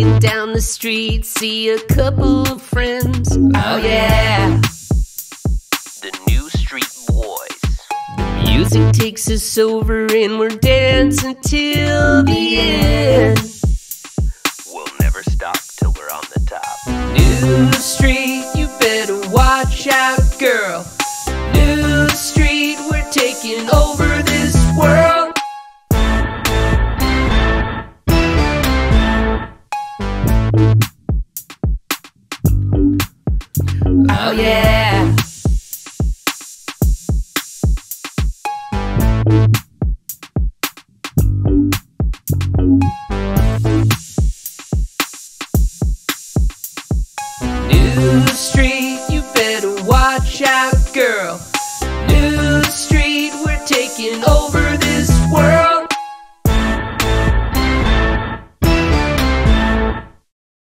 Walking down the street, see a couple of friends. Oh yeah, The New Street Boys. music takes us over and we're dancing till the end. We'll never stop till we're on the top. New Street, you better watch out, girl. New Street, we're taking over this world. Oh yeah. New Street, you better watch out, girl. New Street, we're taking over